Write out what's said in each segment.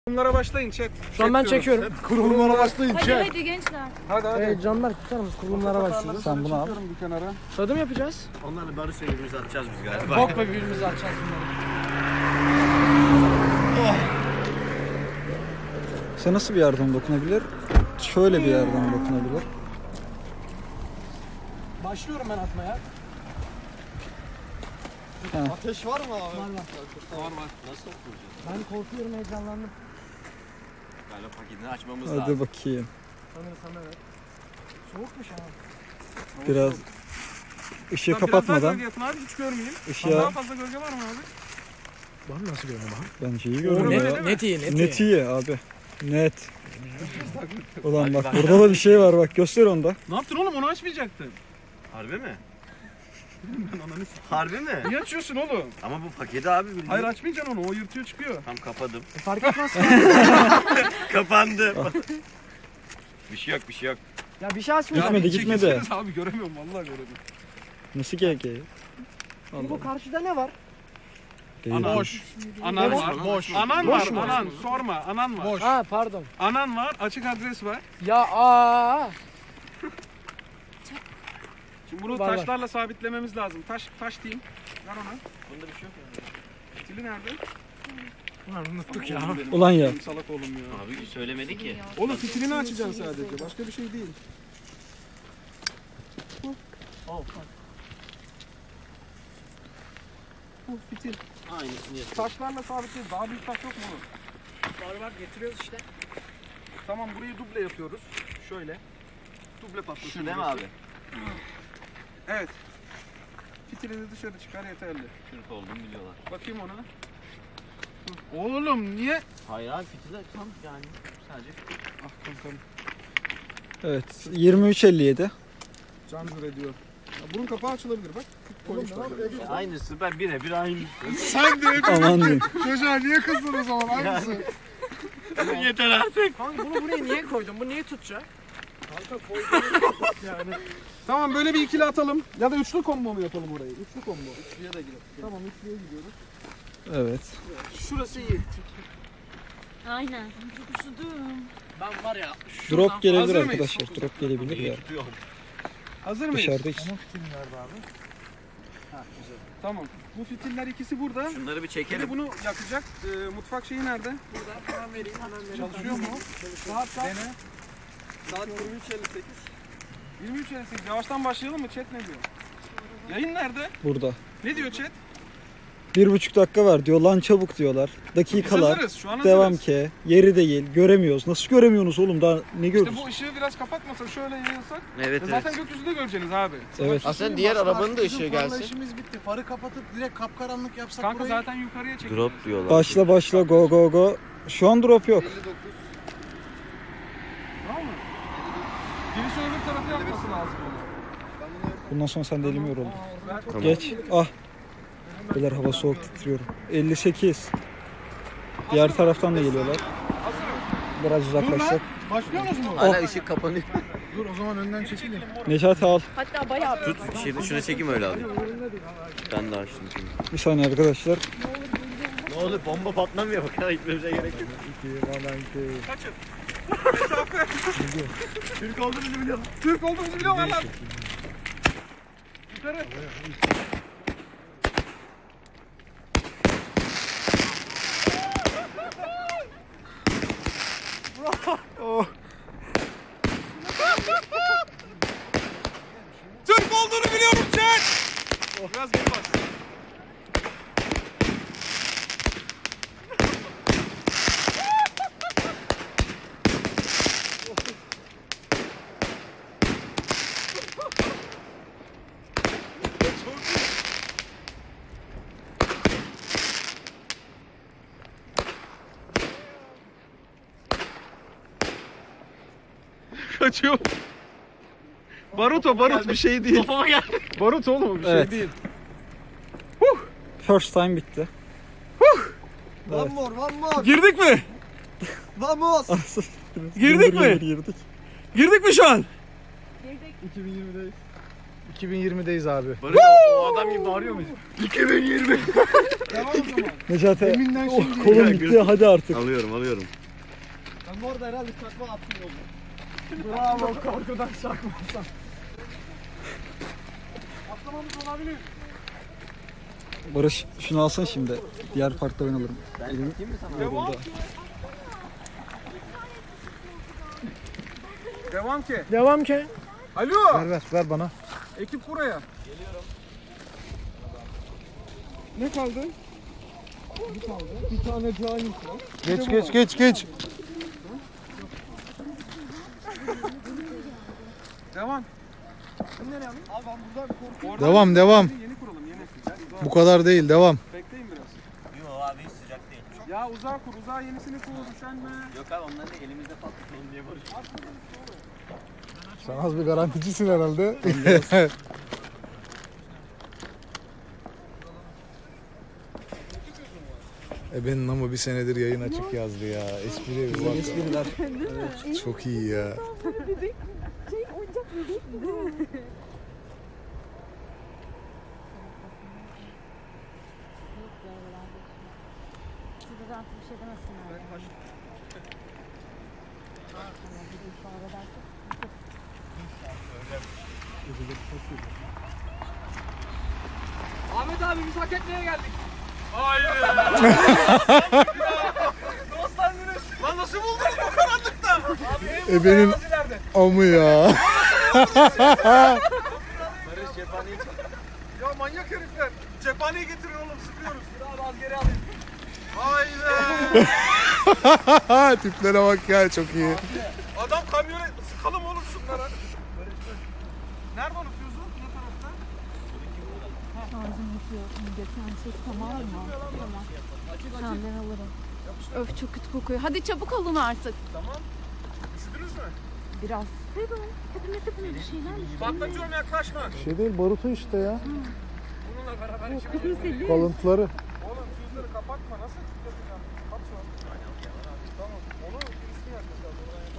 Kurumlara başlayın chat. Şu an ben çekiyorum. Kurumlara başlayın Hadi chat. hadi gençler. Hadi. Canlar tutar mısın? Kurulumlara başlıyoruz. Sen bunu al. Bir kenara. Tadım yapacağız. Onlarla barış birbirimize atacağız biz galiba. Bok ve birbirimize atacağız bunları. Size nasıl bir yardım dokunabilir? Şöyle bir yardım dokunabilir. Başlıyorum ben atmaya. Ateş var mı abi? Var. Nasıl oturacağız? Ben korkuyorum, heyecanlandım. Galiba paketini açmamız lazım. Hadi bakayım. Sanırsam evet. Soğukmuş ama. Biraz ışığı Biraz daha kapatmadan gölge yapın abi, hiç görmeyeyim. ışığa Daha fazla gölge var mı abi? Var mı, nasıl görünüyor bence iyi Doğru, görünüyor net- ya. Net iyi, net iyi. Net iyi abi. Net. Ulan bak burada da bir şey var, bak göster onu da. Ne yaptın oğlum, onu açmayacaktın. Harbi mi? Ben ananı s***. Harbi mi? Niye açıyorsun oğlum? Ama bu paketi abi bildiğin. Hayır açmayacaksın onu, o yırtıyor çıkıyor. Tam kapadım. Fark etmez. Kapandı. bir şey yok. Ya bir şey açmıyor. Gitmedi, bir gitmedi. çekilseniz abi, göremiyorum vallahi göremiyorum. Nasıl GG? Bu karşıda ne var? Ana boş. Anan var. Boş. Anan Boş var. mu? Anan sorma. Anan var. Boş. Ha pardon. Anan var. Açık adres var. Ya Şimdi bunu Var. taşlarla sabitlememiz lazım. Taş diyeyim. Ver ona. Bunda bir şey yok yani. Fitili nerede? Ulan unuttuk ya. Oğlum benim. Ulan ya. Benim salak oğlum ya. Abi söylemedi ki. Oğlum fitilini açacaksın sadece. Başka bir şey değil. Bu fitil. Aynısını yapıyor. Taşlarla sabitleyiz. Daha büyük taş yok mu oğlum? Var getiriyoruz işte. Tamam, burayı duble yapıyoruz. Şöyle. Duble patlatıyoruz. Şu değil mi abi? Evet. Fitilini dışarı çıkar yeterli. Türk olduğumu biliyorlar. Bakayım ona. Oğlum niye? Hayır abi fitiller tam yani sadece fitil. Ah kankam. Evet 23.57. Candır ediyor. Ya bunun kapağı açılabilir bak. Koymuşlar. Aynısı ben birebir aynı. Sen de Aman diyeyim. çocuğa niye kızdın o zaman? Aynısı. Yeter artık. Kanka bunu buraya niye koydun? Bu niye tutacak? Kanka koydum. Yani. Tamam, böyle bir ikili atalım. Ya da üçlü combo mu yapalım orayı? Üçlü combo. Üçlüye de gidelim. Tamam, üçlüye gidiyoruz. Evet. Şurası iyi. Aynen. Çok üşüdüm. Ben var ya. Drop gelebilir Hazır mıyız? arkadaşlar. Drop gelebilir ya. Hazır mıyız? Dışarıda hiç. Tamam. Bu fitiller ikisi burada. Şunları bir Bir çekelim. de bunu yakacak. Mutfak şeyi nerede? Burada hemen vereyim. Çalışıyor mu? Saat kaç? Saat 23.58. 23.58. Yavaştan başlayalım mı? Chat ne diyor? Yayın nerede? Burada. Ne diyor chat? 1,5 dakika var diyor. Lan çabuk diyorlar. Biz Dakikalar. hazırız. Şu an Devam hazırız. ki. Yeri değil. Göremiyoruz. Nasıl göremiyorsunuz oğlum? Daha ne görürüz? İşte bu ışığı biraz kapatmasak, şöyle yayılsak. Evet Zaten gökyüzünde göreceksiniz abi. Evet. Aslında diğer arabanın da ışığı Bizim gelsin. işimiz bitti. Farı kapatıp direkt kapkaranlık yapsak Kanka burayı. zaten yukarıya çekiyor. Drop diyorlar. Başla go go go. Şu an drop yok. 59. Tamam mı? Girişi öbür tarafı yapması lazım. Bundan sonra sen de elim yoruldu. Ver. Geç. Ah. Beyler hava soğuk, titriyorum. 58. Diğer taraftan da geliyorlar. Hazırım. Biraz uzaklaşsak. Başlıyor musun? Hala ışık kapanıyor. Dur o zaman önden çekilin. Necati al. Hatta bayağı Tut şuna çekeyim öyle abi. Ben de açtım şimdi. Bir saniye arkadaşlar. Ne olur bomba patlamıyor bak. Gitmemize gerek yok. Kaçın. Mesafe. Türk olduğumuzu biliyorum. Türk olduğumuzu biliyorlar lan. Yukarı. Türk olduğunu biliyorum chat. Biraz geri bas. Kaçıyor. Barut bir şey değil. Kafama gel. Barut oğlum, bir Evet. şey değil. First time bitti. One more, one more, Girdik mi? one more. Girdik mi? Girdik. Girdik mi şu an? girdik. 2020'deyiz. 2020'deyiz abi. Barış o adam gibi bağırıyor muyuz? 2020. Devam o zaman. Necati Deminden şimdi. kolun gitti hadi artık. Alıyorum. Ben bu arada herhalde takma attım yolda. Bravo, korkudan çakmazsan. Atlamamız olabilir. Barış şunu alsana şimdi. Diğer parkta ben alırım. Devam. Devam ki. Devam ki. Alo. Ver bana. Ekip buraya. Geliyorum. Ne kaldı? Bir kaldı. Bir tane cahil var. Geç. Devam. Sen nereye alayım? Abi ben buradan korkuyorum. Devam. Yeni kuralım, yeni. Bu kadar değil, devam. Bekleyin biraz. Yok abi hiç sıcak değil. Ya uzağa kur, uzağa yenisini kur, üşenme. Yok abi onları da elimizde patlatalım diye barışıyoruz. Sen az bir garanticisin herhalde. Benim ama bir senedir yayın açık yazdı ya. Espriye bir bak. Espriler. Çok iyi ya. Şurada rahat bir şey demesinler. Yani. Ahmet abi biz hak etmeye geldik. Hayır. Dostlandınız. Lan nasıl buldunuz bu karanlıkta? Abi en Benim ileride. amı ya. Barış cephaneyi çek. Ya manyak herifler. Cephaneyi getirin oğlum, sıkıyoruz. Abi az geri alayım. Haydi. Tiplere bak ya, çok iyi. Adam kamyona sıkalım oğlum şunlara. Nerede unutuyorsun? Ne tarafta? Ağzım bitiyor. Sen şey tamam mı? Tamam. Senden alırım. Öf çok kötü kokuyor. Hadi çabuk olun artık. Tamam. Üşüdünüz mü? Biraz. Tepime bir şeyler mi? Patlatıyorum, yaklaşma. Şey değil, barutu işte ya. Bununla beraber işimiz. Kırmızı. Kalıntıları. Oğlum yüzleri kapatma. Nasıl tutacağım? Kapat şu an. Tamam. Onu birisi yaklaşalım.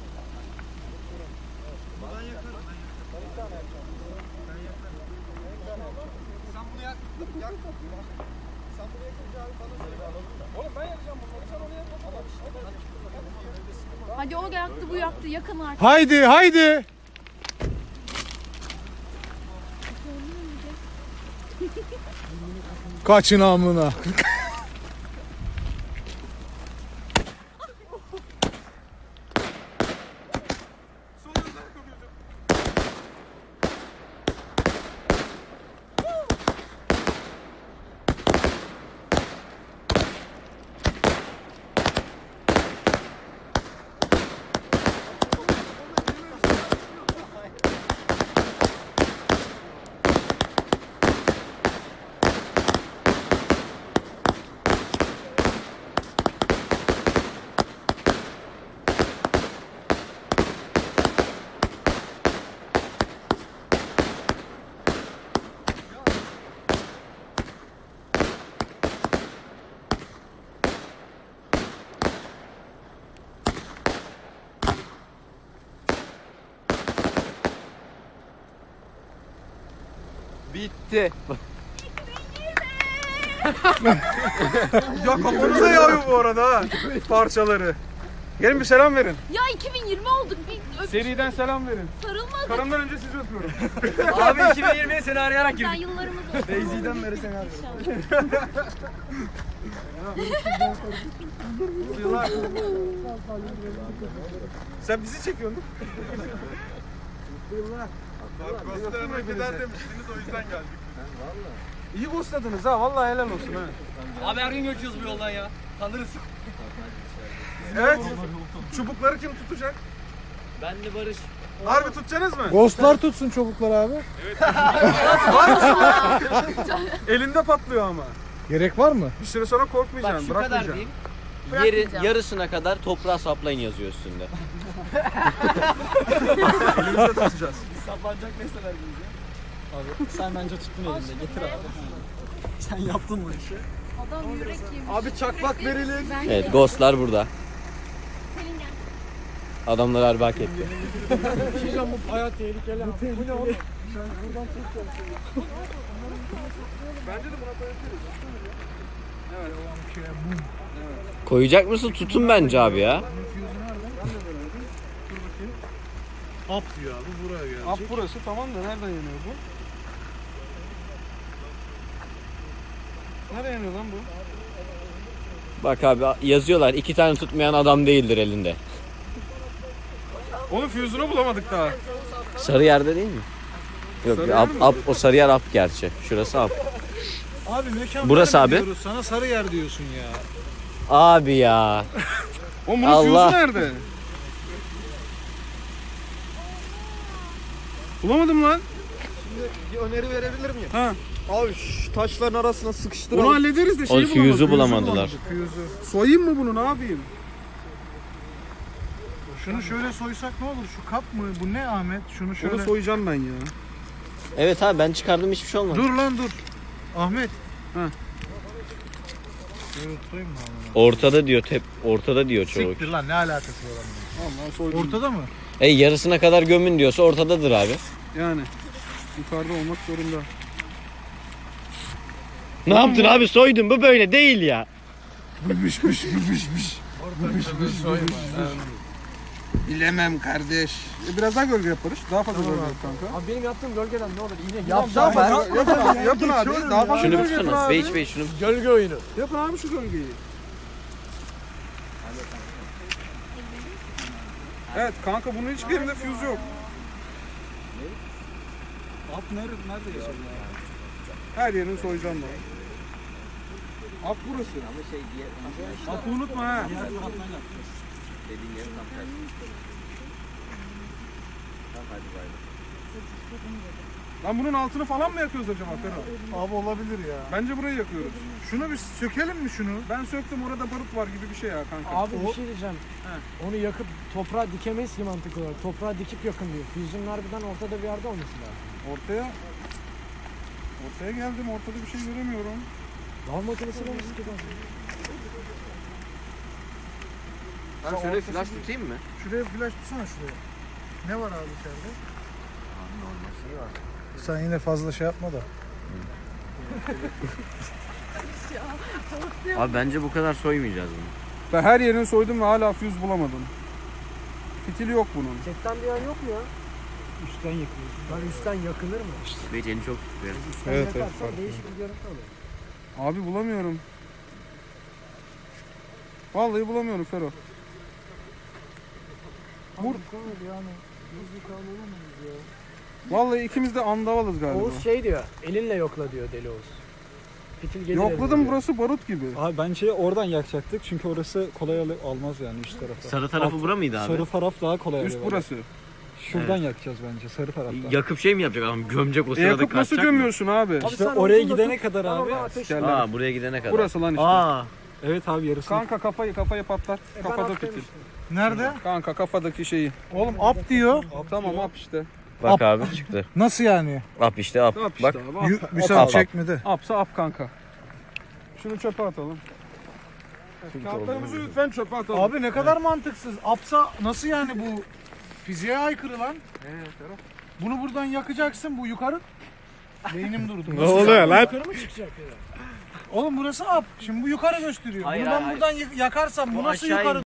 Buradan yakarım. Ben bir tane yakacağım. Ben yakarım. Sen bunu yak. Sen bunu yakınca abi bana söyle. Oğlum ben yakacağım bunları. Sen onu yak. Hadi o yaktı bu yaktı. Yakın artık. Haydi. Kaçın amına. Bitti. Ya kafanıza yağıyor bu arada ha. Parçaları. Gelin bir selam verin. Ya 2020 olduk. Bir Seriden selam verin. sarılmadık. Karımdan önce sizi öpüyorum. Abi 2020'ye seni arayarak Sen girdik. yıllarımız oldu. Beyzi'den beri seni arıyorum. Sen bizi çekiyordun. Ghostlarına gider demiştiniz, o yüzden geldik. İyi ghostladınız ha, vallahi helal olsun ha. Abi her gün geçiyoruz bu yoldan ya. Tanırız. Evet, çubukları kim tutacak? Ben de Barış. Harbi tutacaksınız mı? Ghostlar tutsun çubukları abi. Elinde patlıyor ama. Gerek var mı? Bir süre sonra Bak korkmayacaksın, şu kadar bırakmayacaksın. diyeyim. Yarısına kadar toprağa saplayın yazıyor üstünde. Elimizde tutacağız. Saplanacak ne sever biz ya. Abi sen bence tuttun elinde. Getir abi. Sen yaptın bu işi. Adam yürek yemiş. Abi çakmak verelim. Ben Evet ghostlar burada. Selin gel. Adamlar harbi hak etti. Şişan bu hayat tehlikeli. Bu ne oğlum? Bence de buna koyabiliriz. Koyacak mısın? Tutun bence abi ya. Up diyor abi buraya gelecek. Ab burası tamam da nereden yanıyor bu? Nereye yanıyor lan bu? Bak abi yazıyorlar 2 tane tutmayan adam değildir elinde. Onun füzünü bulamadık daha. Sarı yerde değil mi? Yok Sarıyer mi? o sarı yer up gerçi. Şurası up. Abi mekan Burası böyle mi abi. diyoruz? Sana sarı yer diyorsun ya. Abi ya. Oğlum bunun Allah. füzü nerede? Bulamadım lan. Bir öneri verebilir miyim? Ha. Abi şu taşların arasına sıkıştıralım. Onu hallederiz de şeyi O füzü bulamadık. bulamadılar. Füzü. Soyayım mı bunu, ne yapayım? Şunu şöyle soysak ne olur? Şu kap mı? Bu ne Ahmet? Şunu şöyle. Onu soyacağım ben ya. Evet abi ben çıkardım hiçbir şey olmadı. Dur lan dur. Ahmet. Ha. Şöyle tutayım mı abi? Ortada diyor ortada diyor çoğu. Siktir lan ne alakası var onunla? Allah soydum. Ortada mı? Yarısına kadar gömün diyorsa ortadadır abi. Yani. Yukarıda olmak zorunda. Ne yaptın abi soydun bu böyle değil ya. Bilemem kardeş. Biraz daha gölge yaparız. Daha fazla gölge yap kanka. Abi benim yaptığım gölgeden ne olur yine Yapacağım ben. Yapın abi. Daha fazla Şunu gölge yapın tutsana. abi. Bey şunu. gölge oyunu. Yapın abi şu gölgeyi. Evet kanka bunun hiçbirinde füze yok. Ab nerede yaşıyor? Her yerini soyacağım ben. Ab burası. Abı unutma ha. Lan bunun altını falan mı yakıyoruz acaba Ferhat? Abi olabilir ya. Bence burayı yakıyoruz. Şunu bir sökelim mi şunu? Ben söktüm, orada barut var gibi bir şey ya kanka. Abi bir şey diyeceğim. Onu yakıp toprağa dikemeyiz ki mantıklı olarak. Toprağa dikip yakın diyor. Füzyonun harbiden ortada bir yerde olması lazım. Ortaya geldim, ortada bir şey göremiyorum. Lav makinesiyle mi sıkacağız? Ben şöyle flash tutayım mı? Şuraya flash tutsana şuraya. Ne var abi içeride? Sen yine fazla şey yapma da. Abi bence bu kadar soymayacağız bunu. Ben her yerini soydum ve hala füz bulamadım. Fitili yok bunun. Çekten bir yer yok mu ya? Üstten yakıyorsun. Lan üstten yakılır mı? Bey elini çok tutuyor. Üstten Evet, yakarsan farklı. değişik bir görüntü alır. Abi bulamıyorum. Vallahi bulamıyorum Fero. Vur. Yani hızlı kalamayız ya. Vallahi ikimiz de andavalız galiba. Oğuz şey diyor, elinle yokla diyor deli Oğuz. Fitil gelir Yokladım, eline diyor. burası barut gibi. Abi bence oradan yakacaktık çünkü orası kolay almaz yani üst tarafta. Sarı tarafı Alt- bura mıydı abi? Sarı taraf daha kolay Üst alıyor. burası. Şuradan yakacağız bence sarı taraftan. Yakıp şey mi yapacak adam? Gömecek o sırada Yakıp nasıl kaçacak mı? gömüyorsun abi? Abi İşte sen oraya uzun da gidene tut, kadar ben abi. oradan ateş Gel. Aa buraya gidene kadar. Burası lan işte. Aa. Evet abi yarısı. Kanka kafayı patlat. Ben Kafada at fitil. demiştim. Nerede? Kanka kafadaki şeyi. Oğlum up diyor. Tamam ap işte. Bak abi çıktı. Nasıl yani? Up işte up. Ap işte Bak. abi. Bir saat up. çekmedi. Apsa ap kanka. Şunu çöpe atalım. Kağıtlarımızı lütfen çöpe atalım. Abi ne kadar mantıksız. Apsa nasıl yani bu? Fiziğe aykırı lan. Bunu buradan yakacaksın bu yukarı. Beynim durdu. Ne oluyor lan? Yukarı mı çıkacak ya? Oğlum burası ap. Şimdi bu yukarı gösteriyor. Hayır, Bunu ben hayır, buradan yakarsam bu Bu nasıl aşağı yukarı